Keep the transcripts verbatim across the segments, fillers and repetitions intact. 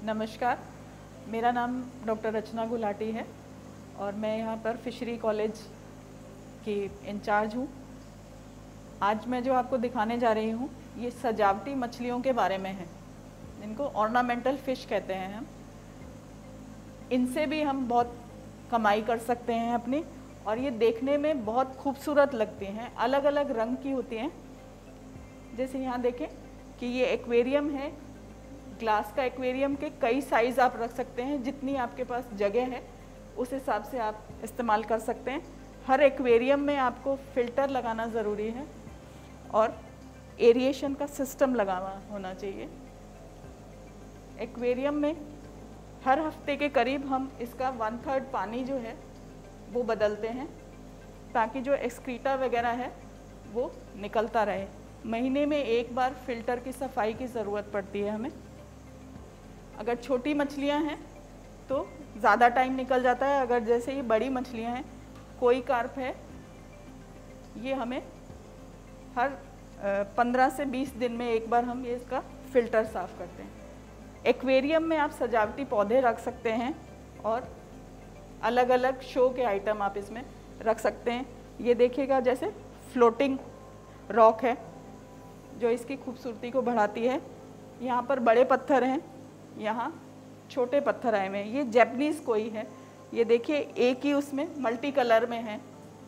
नमस्कार, मेरा नाम डॉक्टर रचना गुलाटी है और मैं यहाँ पर फिशरी कॉलेज की इंचार्ज हूँ। आज मैं जो आपको दिखाने जा रही हूँ ये सजावटी मछलियों के बारे में है, जिनको ऑर्नामेंटल फ़िश कहते हैं हम। इनसे भी हम बहुत कमाई कर सकते हैं अपनी, और ये देखने में बहुत खूबसूरत लगती हैं, अलग अलग रंग की होती हैं। जैसे यहाँ देखें कि ये एक्वेरियम है, ग्लास का एक्वेरियम के कई साइज़ आप रख सकते हैं, जितनी आपके पास जगह है उस हिसाब से आप इस्तेमाल कर सकते हैं। हर एक्वेरियम में आपको फ़िल्टर लगाना ज़रूरी है और एरिएशन का सिस्टम लगाना होना चाहिए। एक्वेरियम में हर हफ्ते के करीब हम इसका वन थर्ड पानी जो है वो बदलते हैं, ताकि जो एक्सक्रीटा वगैरह है वो निकलता रहे। महीने में एक बार फ़िल्टर की सफाई की ज़रूरत पड़ती है हमें। अगर छोटी मछलियां हैं तो ज़्यादा टाइम निकल जाता है। अगर जैसे ये बड़ी मछलियां हैं, कोई कार्प है, ये हमें हर पंद्रह से बीस दिन में एक बार हम ये इसका फ़िल्टर साफ़ करते हैं। एक्वेरियम में आप सजावटी पौधे रख सकते हैं और अलग अलग शो के आइटम आप इसमें रख सकते हैं। ये देखिएगा, जैसे फ्लोटिंग रॉक है जो इसकी खूबसूरती को बढ़ाती है। यहाँ पर बड़े पत्थर हैं, यहाँ छोटे पत्थर आए हुए हैं। ये जैपनीज़ कोई है, ये देखिए एक ही उसमें मल्टी कलर में है।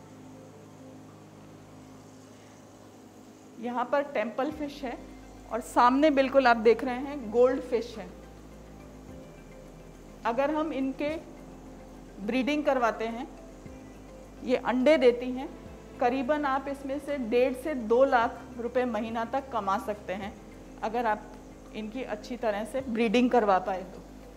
यहाँ पर टेम्पल फिश है और सामने बिल्कुल आप देख रहे हैं गोल्ड फिश है। अगर हम इनके ब्रीडिंग करवाते हैं, ये अंडे देती हैं, करीबन आप इसमें से डेढ़ से दो लाख रुपए महीना तक कमा सकते हैं, अगर आप इनकी अच्छी तरह से ब्रीडिंग करवा पाए तो।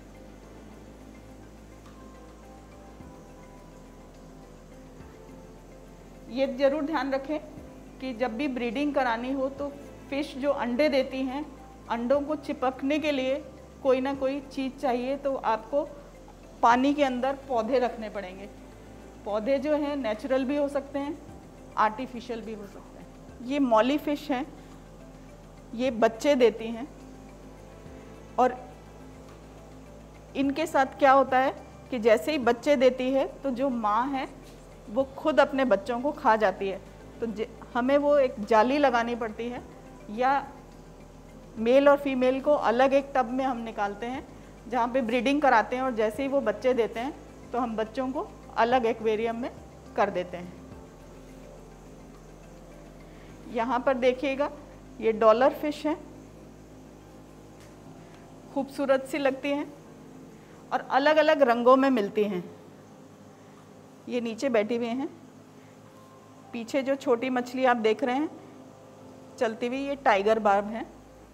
ये जरूर ध्यान रखें कि जब भी ब्रीडिंग करानी हो तो फिश जो अंडे देती हैं, अंडों को चिपकने के लिए कोई ना कोई चीज़ चाहिए, तो आपको पानी के अंदर पौधे रखने पड़ेंगे। पौधे जो हैं नेचुरल भी हो सकते हैं, आर्टिफिशियल भी हो सकते हैं। ये मॉली फिश हैं, ये बच्चे देती हैं और इनके साथ क्या होता है कि जैसे ही बच्चे देती है तो जो माँ है वो खुद अपने बच्चों को खा जाती है। तो हमें वो एक जाली लगानी पड़ती है, या मेल और फीमेल को अलग एक टब में हम निकालते हैं जहाँ पे ब्रीडिंग कराते हैं, और जैसे ही वो बच्चे देते हैं तो हम बच्चों को अलग एक्वेरियम में कर देते हैं। यहाँ पर देखिएगा, ये डॉलर फिश है, खूबसूरत सी लगती हैं और अलग अलग रंगों में मिलती हैं। ये नीचे बैठी हुई हैं। पीछे जो छोटी मछली आप देख रहे हैं चलती हुई, ये टाइगर बार्ब है।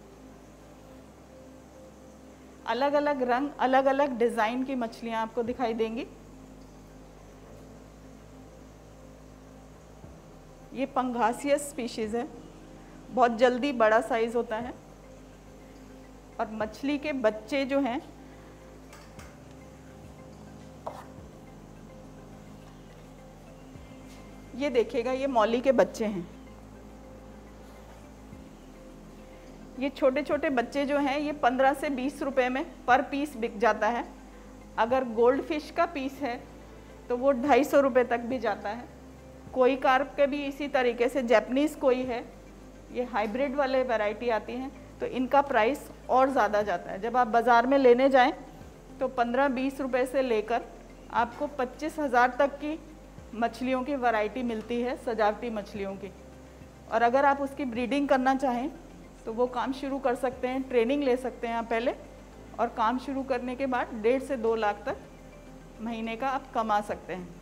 अलग अलग रंग, अलग अलग डिज़ाइन की मछलियाँ आपको दिखाई देंगी। ये पंगासियस स्पीशीज़ है, बहुत जल्दी बड़ा साइज़ होता है। और मछली के बच्चे जो हैं ये देखिएगा, ये मौली के बच्चे हैं। ये छोटे छोटे बच्चे जो हैं ये पंद्रह से बीस रुपए में पर पीस बिक जाता है। अगर गोल्ड फिश का पीस है तो वो ढाई सौ रुपये तक भी जाता है। कोई कार्प के भी इसी तरीके से, जैपनीज़ कोई है, ये हाइब्रिड वाले वैरायटी आती हैं तो इनका प्राइस और ज़्यादा जाता है। जब आप बाज़ार में लेने जाएं तो पंद्रह बीस रुपए से लेकर आपको पच्चीस हज़ार तक की मछलियों की वैरायटी मिलती है, सजावटी मछलियों की। और अगर आप उसकी ब्रीडिंग करना चाहें तो वो काम शुरू कर सकते हैं, ट्रेनिंग ले सकते हैं आप पहले, और काम शुरू करने के बाद डेढ़ से दो लाख तक महीने का आप कमा सकते हैं।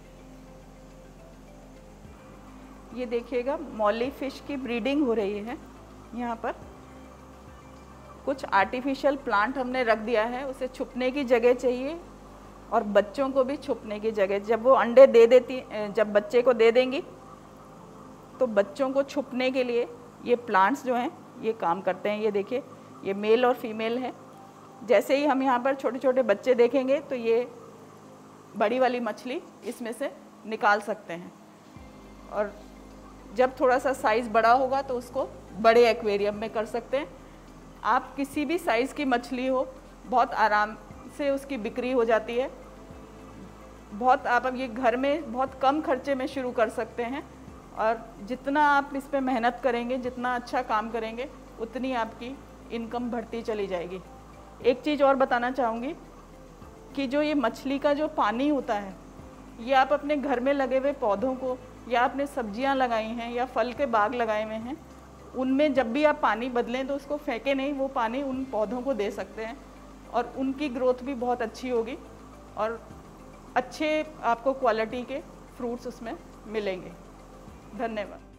ये देखिएगा, मॉली फिश की ब्रीडिंग हो रही है। यहाँ पर कुछ आर्टिफिशियल प्लांट हमने रख दिया है, उसे छुपने की जगह चाहिए और बच्चों को भी छुपने की जगह। जब वो अंडे दे देती, जब बच्चे को दे देंगी तो बच्चों को छुपने के लिए ये प्लांट्स जो हैं ये काम करते हैं। ये देखिए, ये मेल और फीमेल है। जैसे ही हम यहाँ पर छोटे छोटे बच्चे देखेंगे तो ये बड़ी वाली मछली इसमें से निकाल सकते हैं, और जब थोड़ा सा साइज़ बड़ा होगा तो उसको बड़े एक्वेरियम में कर सकते हैं। आप किसी भी साइज़ की मछली हो बहुत आराम से उसकी बिक्री हो जाती है। बहुत आप अब ये घर में बहुत कम खर्चे में शुरू कर सकते हैं, और जितना आप इस पे मेहनत करेंगे, जितना अच्छा काम करेंगे, उतनी आपकी इनकम बढ़ती चली जाएगी। एक चीज़ और बताना चाहूँगी कि जो ये मछली का जो पानी होता है, ये आप अपने घर में लगे हुए पौधों को, या आपने सब्जियां लगाई हैं या फल के बाग लगाए हुए हैं, उनमें जब भी आप पानी बदलें तो उसको फेंके नहीं, वो पानी उन पौधों को दे सकते हैं और उनकी ग्रोथ भी बहुत अच्छी होगी और अच्छे आपको क्वालिटी के फ्रूट्स उसमें मिलेंगे। धन्यवाद।